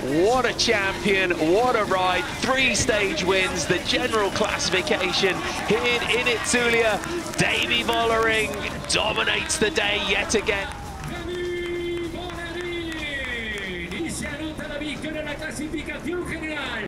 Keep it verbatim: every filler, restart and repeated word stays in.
What a champion, what a ride. Three stage wins, the general classification here in Itzulia. Demi Vollering dominates the day yet again. Demi Vollering y se anota la victoria en la clasificación general.